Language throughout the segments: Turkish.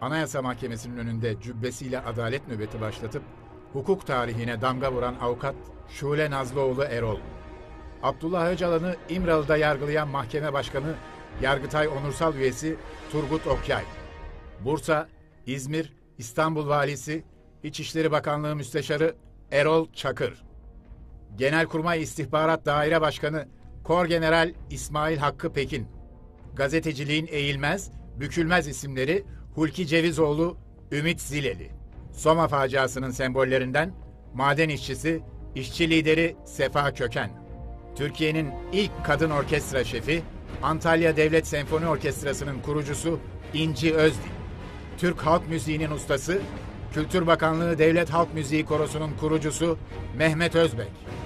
Anayasa Mahkemesi'nin önünde cübbesiyle adalet nöbeti başlatıp hukuk tarihine damga vuran avukat Şule Nazlıoğlu Erol, Abdullah Öcalan'ı İmralı'da yargılayan mahkeme başkanı Yargıtay Onursal Üyesi Turgut Okyay, Bursa, İzmir, İstanbul Valisi, İçişleri Bakanlığı Müsteşarı Erol Çakır, Genelkurmay İstihbarat Daire Başkanı Korgeneral İsmail Hakkı Pekin, gazeteciliğin eğilmez, bükülmez isimleri Hulki Cevizoğlu, Ümit Zileli, Soma faciasının sembollerinden maden işçisi, işçi lideri Sefa Köken, Türkiye'nin ilk kadın orkestra şefi, Antalya Devlet Senfoni Orkestrası'nın kurucusu İnci Özdil, Türk halk müziğinin ustası, Kültür Bakanlığı Devlet Halk Müziği Korosu'nun kurucusu Mehmet Özbek,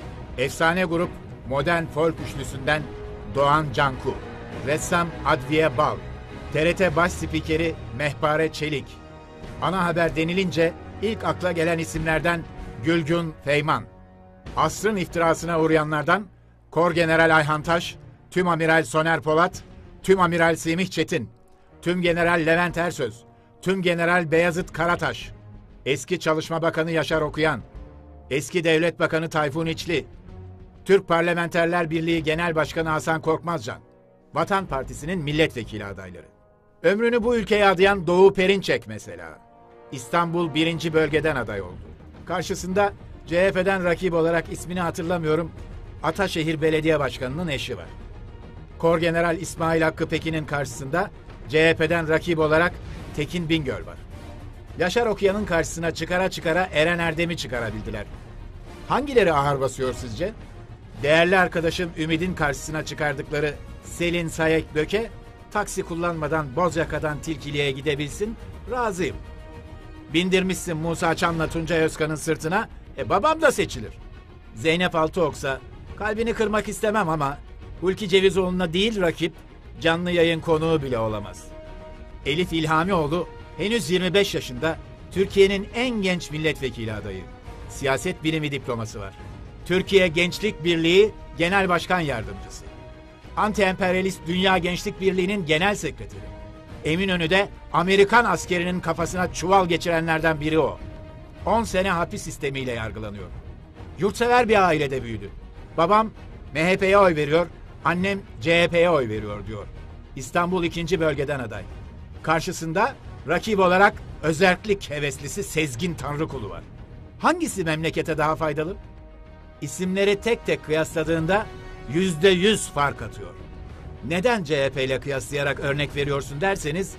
efsane grup Modern Folk Üçlüsü'nden Doğan Canku, ressam Adviye Bal, TRT baş spikeri Mehpare Çelik, ana haber denilince ilk akla gelen isimlerden Gülgün Feyman, asrın iftirasına uğrayanlardan Korgeneral Ayhan Taş, Tümamiral Soner Polat, Tümamiral Semih Çetin, Tümgeneral Levent Ersöz, Tümgeneral Beyazıt Karataş, eski Çalışma Bakanı Yaşar Okuyan, eski Devlet Bakanı Tayfun İçli, Türk Parlamenterler Birliği Genel Başkanı Hasan Korkmazcan, Vatan Partisi'nin milletvekili adayları. Ömrünü bu ülkeye adayan Doğu Perinçek mesela. İstanbul 1. Bölgeden aday oldu. Karşısında CHP'den rakip olarak ismini hatırlamıyorum, Ataşehir Belediye Başkanı'nın eşi var. Korgeneral İsmail Hakkı Pekin'in karşısında CHP'den rakip olarak Tekin Bingöl var. Yaşar Okuyan'ın karşısına çıkara çıkara Eren Erdem'i çıkarabildiler. Hangileri ağır basıyor sizce? Değerli arkadaşım Ümid'in karşısına çıkardıkları Selin Sayek Böke, taksi kullanmadan Bozyaka'dan Tilkili'ye gidebilsin, razıyım. Bindirmişsin Musa Çam'la Tuncay Özkan'ın sırtına, babam da seçilir. Zeynep Altıoksa, kalbini kırmak istemem ama Hulki Cevizoğlu'na değil rakip, canlı yayın konuğu bile olamaz. Elif İlhamioğlu henüz 25 yaşında, Türkiye'nin en genç milletvekili adayı. Siyaset bilimi diploması var. Türkiye Gençlik Birliği Genel Başkan Yardımcısı. Anti-emperyalist Dünya Gençlik Birliği'nin genel sekreteri. Eminönü'de Amerikan askerinin kafasına çuval geçirenlerden biri o. 10 sene hapis sistemiyle yargılanıyor. Yurtsever bir ailede büyüdü. Babam MHP'ye oy veriyor, annem CHP'ye oy veriyor diyor. İstanbul 2. Bölgeden aday. Karşısında rakip olarak özerklik heveslisi Sezgin Tanrıkulu var. Hangisi memlekete daha faydalı? İsimleri tek tek kıyasladığında %100 fark atıyor. Neden CHP ile kıyaslayarak örnek veriyorsun derseniz,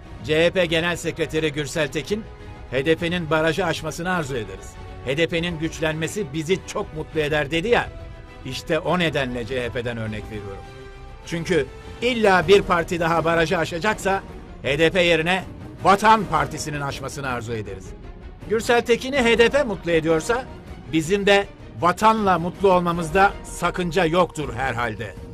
CHP Genel Sekreteri Gürsel Tekin, HDP'nin barajı aşmasını arzu ederiz. HDP'nin güçlenmesi bizi çok mutlu eder dedi ya, işte o nedenle CHP'den örnek veriyorum. Çünkü illa bir parti daha barajı aşacaksa, HDP yerine Vatan Partisi'nin aşmasını arzu ederiz. Gürsel Tekin'i HDP mutlu ediyorsa, bizim de vatanla mutlu olmamızda sakınca yoktur herhalde.